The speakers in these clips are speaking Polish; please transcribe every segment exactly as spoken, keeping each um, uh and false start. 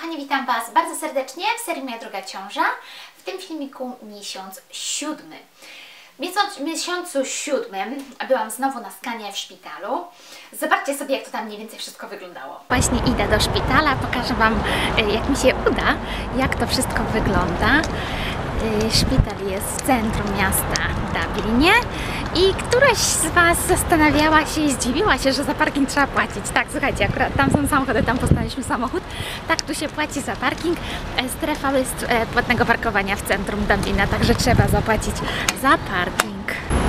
kochani, witam Was bardzo serdecznie w serii Moja Druga Ciąża. W tym filmiku miesiąc siódmy. W miesiącu siódmym byłam znowu na skanie w szpitalu. Zobaczcie sobie, jak to tam mniej więcej wszystko wyglądało. Właśnie idę do szpitala, pokażę Wam, jak mi się uda, jak to wszystko wygląda. Szpital jest w centrum miasta Dublinie i któraś z Was zastanawiała się i zdziwiła się, że za parking trzeba płacić. Tak, słuchajcie, akurat tam są samochody, tam postawiliśmy samochód. Tak, tu się płaci za parking. Strefa jest płatnego parkowania w centrum Dublina, także trzeba zapłacić za parking.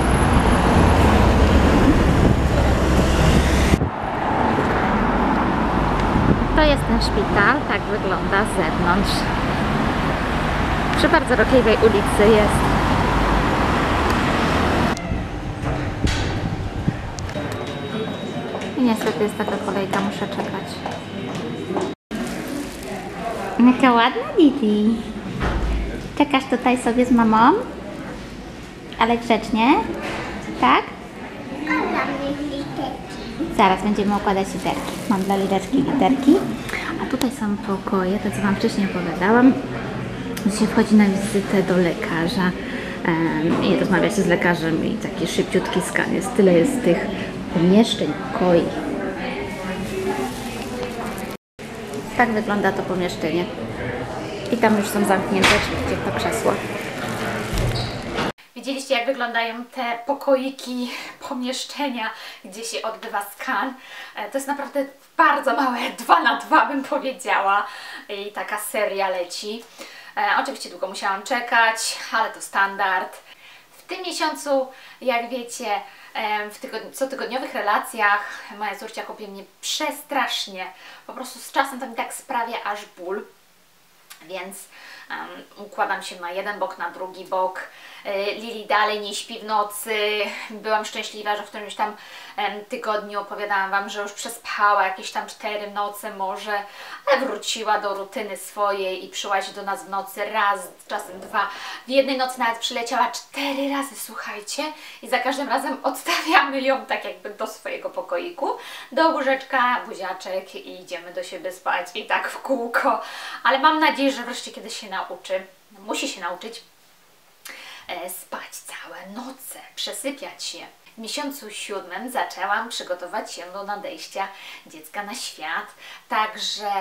To jest ten szpital, tak wygląda z zewnątrz. Przy bardzo ruchliwej ulicy jest. I niestety jest taka kolejka, muszę czekać. Jaka ładna Lili. Czekasz tutaj sobie z mamą? Ale grzecznie? Tak? Zaraz będziemy układać literki. Mam dla Lileczki literki. A tutaj są pokoje, to co Wam wcześniej opowiadałam. Dzisiaj wchodzi na wizytę do lekarza um, i rozmawia się z lekarzem i taki szybciutki skan jest. Tyle jest tych pomieszczeń, pokoi. Tak wygląda to pomieszczenie. I tam już są zamknięte oczywiście to krzesło. Widzieliście, jak wyglądają te pokoiki, pomieszczenia, gdzie się odbywa skan. To jest naprawdę bardzo małe, dwa na dwa bym powiedziała. I taka seria leci. E, oczywiście długo musiałam czekać, ale to standard. W tym miesiącu, jak wiecie, e, w tygodni cotygodniowych relacjach moja córcia kopie mnie przestrasznie. Po prostu z czasem to mi tak sprawia aż ból. Więc um, układam się na jeden bok, na drugi bok. E, Lili dalej nie śpi w nocy. Byłam szczęśliwa, że w którymś tam em, tygodniu opowiadałam Wam, że już przespała jakieś tam cztery noce może, ale wróciła do rutyny swojej i przyłazi do nas w nocy raz, czasem dwa. W jednej nocy nawet przyleciała cztery razy, słuchajcie, i za każdym razem odstawiamy ją tak jakby do swojego pokoiku, do łóżeczka, buziaczek i idziemy do siebie spać i tak w kółko. Ale mam nadzieję, że wreszcie kiedyś się nauczy, musi się nauczyć e, spać całe noce, przesypiać się. W miesiącu siódmym zaczęłam przygotować się do nadejścia dziecka na świat, także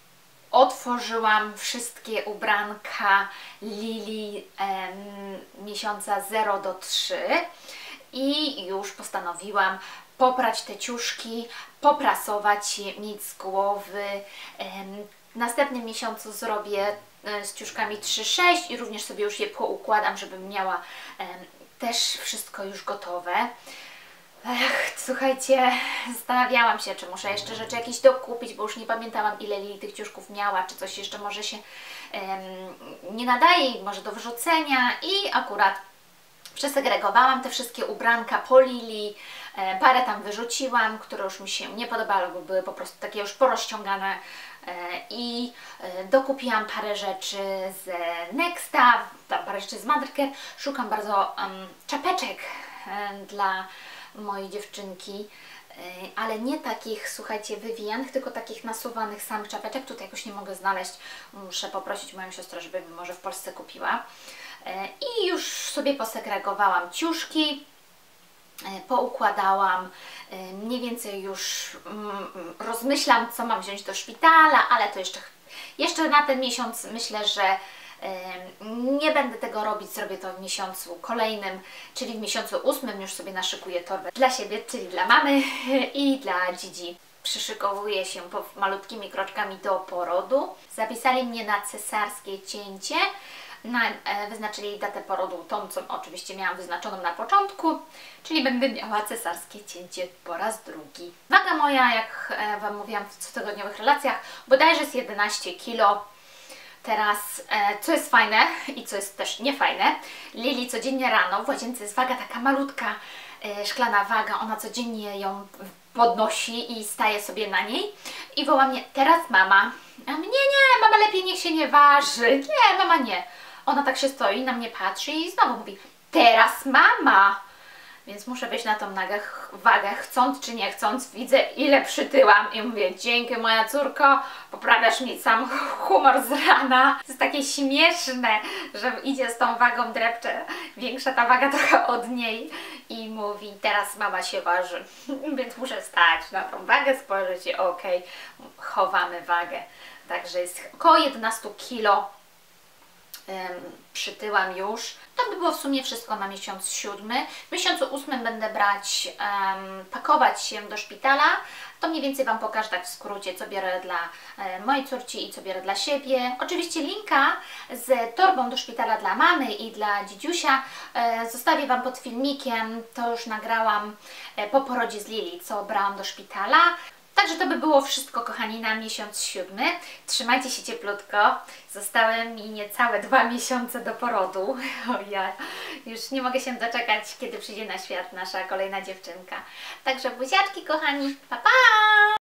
otworzyłam wszystkie ubranka Lili em, miesiąca zero do trzech i już postanowiłam poprać te ciuszki, poprasować je, mieć z głowy. Em, w następnym miesiącu zrobię z ciuszkami trzy sześć i również sobie już je poukładam, żebym miała em, też wszystko już gotowe. Ech, słuchajcie, zastanawiałam się, czy muszę jeszcze rzeczy jakieś dokupić, bo już nie pamiętałam, ile Lili tych ciuszków miała, czy coś jeszcze może się em, nie nadaje, może do wyrzucenia i akurat przesegregowałam te wszystkie ubranka po Lili, e, parę tam wyrzuciłam, które już mi się nie podobały, bo były po prostu takie już porozciągane e, i e, dokupiłam parę rzeczy z Nexta, tam parę rzeczy z Mothercare. Szukam bardzo um, czapeczek e, dla mojej dziewczynki, ale nie takich, słuchajcie, wywijanych, tylko takich nasuwanych samych czapeczek. Tutaj jakoś nie mogę znaleźć. Muszę poprosić moją siostrę, żeby mi może w Polsce kupiła. I już sobie posegregowałam ciuszki, poukładałam. Mniej więcej już rozmyślam, co mam wziąć do szpitala, ale to jeszcze, jeszcze na ten miesiąc myślę, że nie będę tego robić, zrobię to w miesiącu kolejnym, czyli w miesiącu ósmym już sobie naszykuję torbę dla siebie, czyli dla mamy i dla Dzidzi. Przyszykowuję się malutkimi kroczkami do porodu. Zapisali mnie na cesarskie cięcie, na, e, wyznaczyli datę porodu, tą co oczywiście miałam wyznaczoną na początku, czyli będę miała cesarskie cięcie po raz drugi. Waga moja, jak e, Wam mówiłam w cotygodniowych relacjach, bodajże jest jedenaście kilo. Teraz, e, co jest fajne i co jest też niefajne, Lili codziennie rano w łazience jest waga taka malutka, e, szklana waga, ona codziennie ją podnosi i staje sobie na niej i woła mnie, teraz mama. A mnie nie, mama lepiej niech się nie waży, nie, mama nie. Ona tak się stoi, na mnie patrzy i znowu mówi, teraz mama. więc muszę wejść na tą nagę, wagę, chcąc czy nie chcąc, widzę ile przytyłam i mówię, dzięki moja córko, poprawiasz mi sam humor z rana. To jest takie śmieszne, że idzie z tą wagą, drepcze, większa ta waga trochę od niej i mówi, teraz mama się waży, więc muszę stać na tą wagę, spojrzeć i okej, okay, chowamy wagę. Także jest około jedenaście kilo. Przytyłam już. To by było w sumie wszystko na miesiąc siódmy. W miesiącu ósmym będę brać, um, pakować się do szpitala. To mniej więcej Wam pokażę tak w skrócie, co biorę dla e, mojej córci i co biorę dla siebie. Oczywiście linka z torbą do szpitala dla mamy i dla dzidziusia e, zostawię Wam pod filmikiem. To już nagrałam e, po porodzie z Lili, co brałam do szpitala. Także to by było wszystko, kochani, na miesiąc siódmy. Trzymajcie się cieplutko. Zostały mi niecałe dwa miesiące do porodu. O ja już nie mogę się doczekać, kiedy przyjdzie na świat nasza kolejna dziewczynka. Także buziaczki, kochani. Pa, pa!